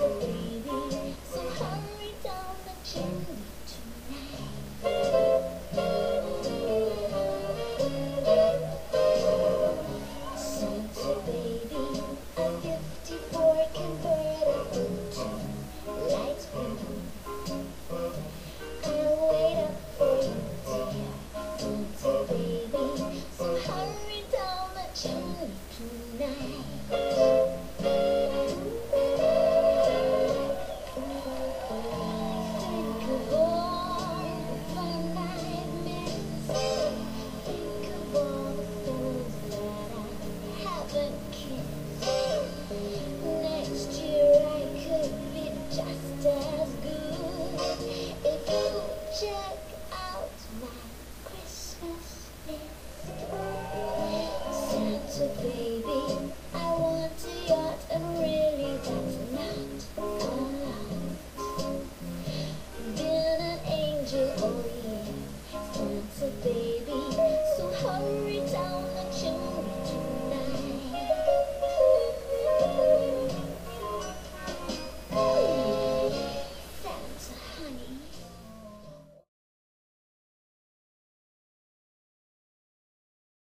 baby, so hurry down the chimney tonight. Santa baby, a 54 convertible to light blue. I'll wait up for you, dear Santa baby, so hurry down the chimney tonight. Next year I could be just as good if you check out my Christmas list. Santa baby, I want a yacht, and really that's not a lot. Been an angel all